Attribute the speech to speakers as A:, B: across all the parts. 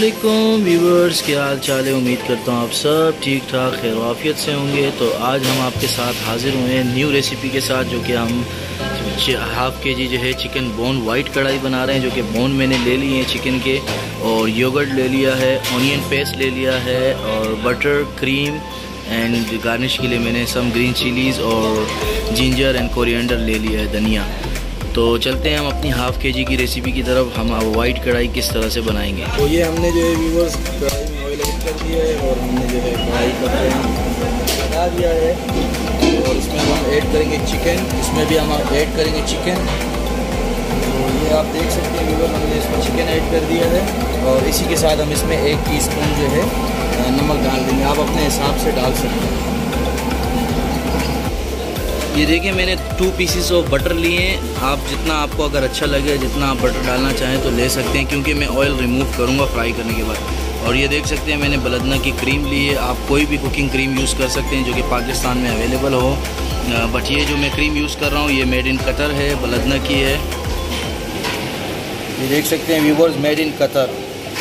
A: अस्सलामुअलैकुम व्यूवर्स, क्या हाल चाल है। उम्मीद करता हूँ आप सब ठीक ठाक खैर वाफियत से होंगे। तो आज हम आपके साथ हाजिर हुए हैं न्यू रेसिपी के साथ, जो कि हम हाफ़ के जी जो है चिकन बोन वाइट कढ़ाई बना रहे हैं। जो कि बोन मैंने ले लिए हैं चिकन के, और योगर्ट ले लिया है, ऑनियन पेस्ट ले लिया है, और बटर क्रीम एंड गार्निश के लिए मैंने सम ग्रीन चिलीज़ और जिंजर एंड कोरिएंडर ले लिया है, धनिया। तो चलते हैं हम अपनी हाफ़ के जी की रेसिपी की तरफ। हम अब वाइट कढ़ाई किस तरह से बनाएंगे।
B: तो ये हमने जो है व्यूवर्स कढ़ाई में ऑयल ऐड कर दिया है, और हमने जो है कढ़ाई का लगा दिया है, और इसमें हम ऐड करेंगे चिकन। इसमें भी हम ऐड करेंगे चिकन। तो ये आप देख सकते हैं व्यूवर्स, हमने इसमें चिकन ऐड कर दिया है, और इसी के साथ हम इसमें 1 टीस्पून जो है नमक डाल देंगे। आप अपने हिसाब से डाल सकते हैं।
A: ये देखिए, मैंने 2 पीसेस ऑफ बटर लिए हैं। आप जितना आपको अगर अच्छा लगे, जितना आप बटर डालना चाहें तो ले सकते हैं, क्योंकि मैं ऑयल रिमूव करूँगा फ्राई करने के बाद। और ये देख सकते हैं मैंने बलदना की क्रीम ली है। आप कोई भी कुकिंग क्रीम यूज़ कर सकते हैं जो कि पाकिस्तान में अवेलेबल हो, बट ये जो मैं क्रीम यूज़ कर रहा हूँ ये मेड इन कतर है, बलदना की है।
B: ये देख सकते हैं व्यूवर्स, मेड इन कतर।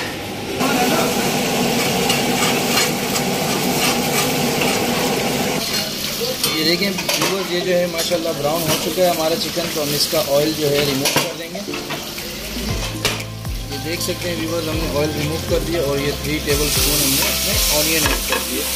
B: ये देखें व्यूवर्स, ये जो है माशाल्लाह ब्राउन हो चुका है हमारा चिकन। तो हम इसका ऑयल जो है रिमूव कर देंगे। ये देख सकते हैं व्यूवर्स, हमने ऑयल रिमूव कर दिया, और ये 3 टेबल स्पून हमने इसमें ऑनियन ऐड कर दिए।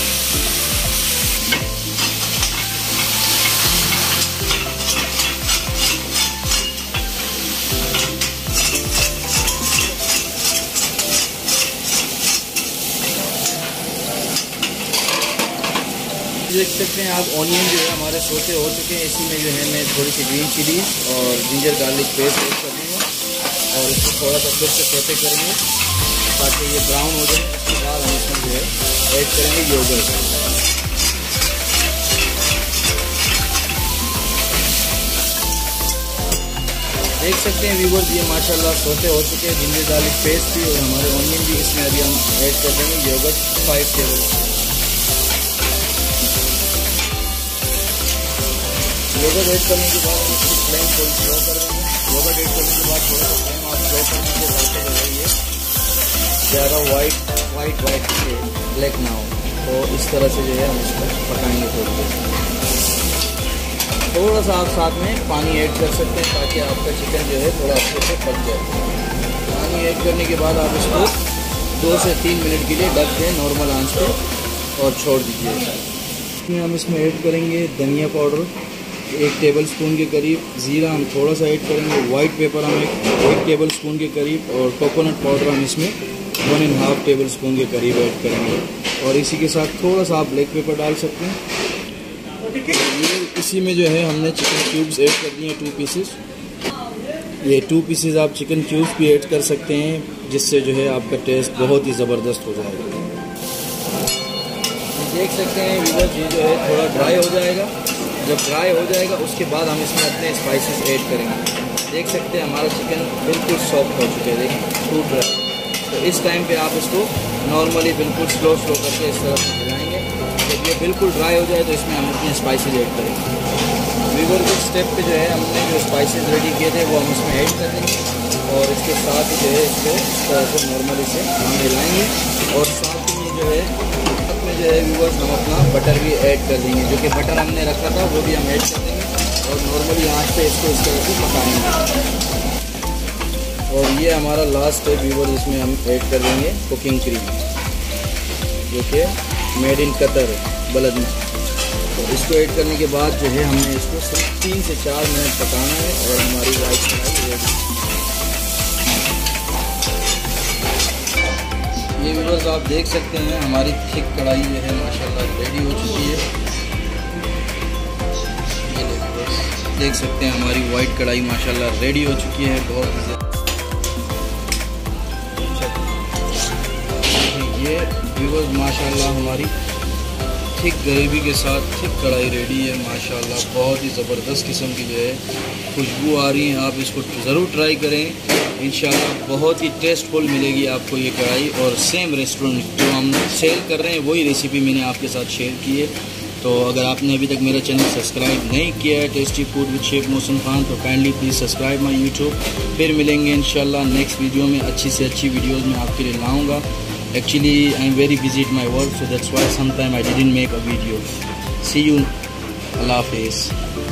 B: देख सकते हैं आप, ऑनियन जो है हमारे सोते हो चुके हैं। इसी में जो है मैं थोड़ी सी ग्रीन चिली और जिंजर गार्लिक पेस्ट ऐड कर दूँगा, और इसको थोड़ा सा फिर से सोते करेंगे ताकि ये ब्राउन हो जाए। उसके बाद हम इसमें जो है ऐड करेंगे योगर्ट। देख सकते हैं व्यूवर्स, ये माशाल्लाह सोते हो चुके हैं, जिंजर गार्लिक पेस्ट भी और हमारे ऑनियन भी। इसमें अभी हम ऐड कर देंगे योगर्ट 5 टेबल। योगर्ट ऐड करने के बाद हम इसकी फ्लेम थोड़ी स्लो कर देंगे। योगर्ट ऐड करने के बाद थोड़ा सा फ्लेम आप स्लो कर देंगे, बढ़ते रहिए, ज़्यादा वाइट से ब्लैक ना हो। तो इस तरह से जो है हम इसको पकाएंगे थोड़ी देर। थोड़ा सा आप साथ में पानी ऐड कर सकते हैं ताकि आपका चिकन जो है थोड़ा अच्छे से पक जाए। पानी ऐड करने के बाद आप इसको 2 से 3 मिनट के लिए ढक दें नॉर्मल आंच पे, और छोड़ दीजिए। हम इसमें ऐड करेंगे धनिया पाउडर 1 टेबल स्पून के करीब, ज़ीरा हम थोड़ा सा ऐड करेंगे, वाइट पेपर हम 1 टेबल स्पून के करीब, और कोकोनट पाउडर हम इसमें 1.5 टेबल स्पून के करीब ऐड करेंगे। और इसी के साथ थोड़ा सा आप ब्लैक पेपर डाल सकते हैं। ये इसी में जो है हमने चिकन क्यूब्स ऐड कर दिए 2 पीसेस। ये 2 पीसेस आप चिकन क्यूब्स भी ऐड कर सकते हैं, जिससे जो है आपका टेस्ट बहुत ही ज़बरदस्त हो जाएगा। देख सकते हैं व्यूअर्स, ये जो है थोड़ा ड्राई हो जाएगा। जब ड्राई हो जाएगा उसके बाद हम इसमें अपने स्पाइसेस ऐड करेंगे। देख सकते हैं हमारा चिकन बिल्कुल सॉफ्ट हो चुका है, देखिए टूट रहा है। तो इस टाइम पे आप इसको नॉर्मली बिल्कुल स्लो करके इस तरह से मिलाएंगे। जब ये बिल्कुल ड्राई हो जाए तो इसमें हम अपने स्पाइसेस ऐड करेंगे। वीवर के स्टेप पे जो है हमने जो स्पाइसेस रेडी किए थे वो हम इसमें ऐड कर देंगे, और इसके साथ ही जो है इसको इस तरह से नॉर्मली से हम मिलाएंगे। और साथ ही जो है जो है व्यूवर्स, हम अपना बटर भी ऐड कर देंगे। जो कि बटर हमने रखा था वो भी हम ऐड कर देंगे, और नॉर्मली आंच पे इसको इस तरह से पकाएंगे। और ये हमारा लास्ट है व्यूवर्स, इसमें हम ऐड कर देंगे कुकिंग क्रीम, जो कि मेड इन कतर बलदना। तो इसको ऐड करने के बाद जो है हमने इसको 3 से 4 मिनट पकाना है, और हमारी वाइट कढ़ाई रेडी। ये व्यूअर्स आप देख सकते हैं हमारी थिक कढ़ाई जो है माशाल्लाह रेडी हो चुकी है। ये देख सकते हैं हमारी वाइट कढ़ाई माशाल्लाह रेडी हो चुकी है। बहुत ही ये व्यूअर्स माशाल्लाह हमारी थिक ग्रेवी के साथ थिक कढ़ाई रेडी है माशाल्लाह। बहुत ही ज़बरदस्त किस्म की जो है खुशबू आ रही है। आप इसको ज़रूर ट्राई करें, इंशाल्लाह बहुत ही टेस्टफुल मिलेगी आपको ये कढ़ाई। और सेम रेस्टोरेंट जो हम सेल कर रहे हैं वही रेसिपी मैंने आपके साथ शेयर की है।
A: तो अगर आपने अभी तक मेरा चैनल सब्सक्राइब नहीं किया है tasty food with chef Mohsin Khan, तो kindly please subscribe my YouTube. फिर मिलेंगे इंशाल्लाह नेक्स्ट वीडियो में, अच्छी से अच्छी वीडियोस में आपके लिए लाऊंगा। Actually I am very busy at my work, so that's why some time I didn't make a video. See you, अल्लाह हाफिज़।